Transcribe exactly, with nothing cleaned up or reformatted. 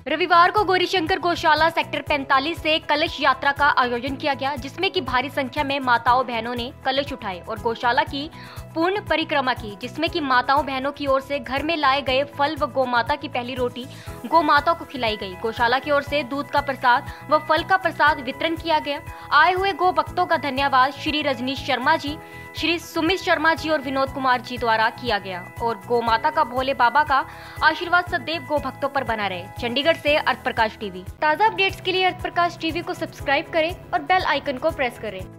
रविवार को गौरीशंकर गौशाला सेक्टर पैंतालीस से कलश यात्रा का आयोजन किया गया, जिसमें कि भारी संख्या में माताओं बहनों ने कलश उठाए और गौशाला की पूर्ण परिक्रमा की, जिसमें कि माताओं बहनों की ओर से घर में लाए गए फल व गौमाता की पहली रोटी गौमाता को खिलाई गई। गौशाला की ओर से दूध का प्रसाद व फल का प्रसाद वितरण किया गया। आए हुए गौ भक्तों का धन्यवाद श्री रजनीश शर्मा जी, श्री सुमित शर्मा जी और विनोद कुमार जी द्वारा किया गया और गौमाता का भोले बाबा का आशीर्वाद सदैव गौ भक्तों पर बना रहे। चंडीगढ़ से अर्थ प्रकाश टीवी। ताज़ा अपडेट्स के लिए अर्थ प्रकाश टीवी को सब्सक्राइब करें और बेल आइकन को प्रेस करें।